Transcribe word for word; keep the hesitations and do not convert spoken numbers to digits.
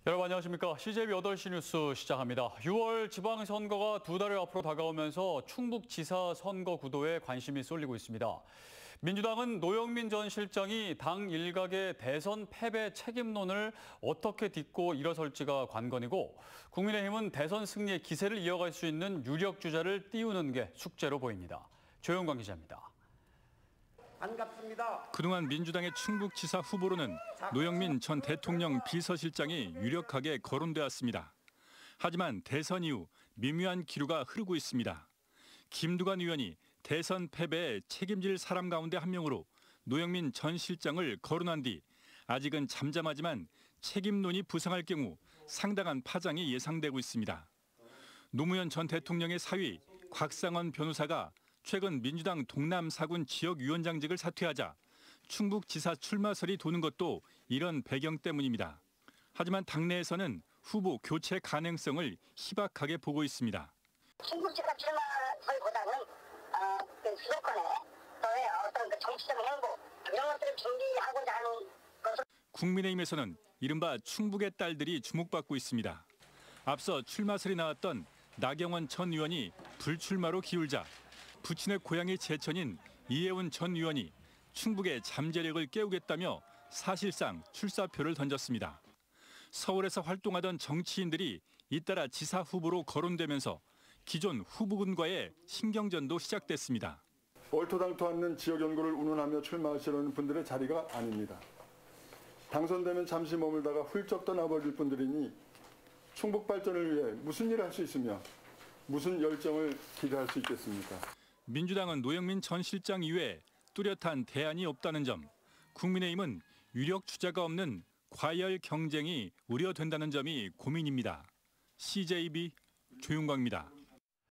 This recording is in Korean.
여러분 안녕하십니까. 씨제이비 여덟 시 뉴스 시작합니다. 유월 지방선거가 두 달을 앞으로 다가오면서 충북지사 선거 구도에 관심이 쏠리고 있습니다. 민주당은 노영민 전 실장이 당 일각의 대선 패배 책임론을 어떻게 딛고 일어설지가 관건이고, 국민의힘은 대선 승리의 기세를 이어갈 수 있는 유력 주자를 띄우는 게 숙제로 보입니다. 조영관 기자입니다. 반갑습니다. 그동안 민주당의 충북지사 후보로는 노영민 전 대통령 비서실장이 유력하게 거론되었습니다. 하지만 대선 이후 미묘한 기류가 흐르고 있습니다. 김두관 의원이 대선 패배에 책임질 사람 가운데 한 명으로 노영민 전 실장을 거론한 뒤 아직은 잠잠하지만 책임론이 부상할 경우 상당한 파장이 예상되고 있습니다. 노무현 전 대통령의 사위 곽상원 변호사가 최근 민주당 동남 사군 지역위원장직을 사퇴하자 충북지사 출마설이 도는 것도 이런 배경 때문입니다. 하지만 당내에서는 후보 교체 가능성을 희박하게 보고 있습니다. 충북지사 출마설보다는 어, 그 수도권의 또의 어떤 그 정치적 행보 이런 것들을 준비하고자 하는 것을. 국민의힘에서는 이른바 충북의 딸들이 주목받고 있습니다. 앞서 출마설이 나왔던 나경원 전 의원이 불출마로 기울자 부친의 고향이 제천인 이혜훈 전 의원이 충북의 잠재력을 깨우겠다며 사실상 출사표를 던졌습니다. 서울에서 활동하던 정치인들이 잇따라 지사 후보로 거론되면서 기존 후보군과의 신경전도 시작됐습니다. 얼토당토 않는 지역 연구를 운운하며 출마하시려는 분들의 자리가 아닙니다. 당선되면 잠시 머물다가 훌쩍 떠나버릴 분들이니 충북 발전을 위해 무슨 일을 할 수 있으며 무슨 열정을 기대할 수 있겠습니까? 민주당은 노영민 전 실장 이외에 뚜렷한 대안이 없다는 점, 국민의힘은 유력 주자가 없는 과열 경쟁이 우려된다는 점이 고민입니다. 씨제이비 조윤광입니다.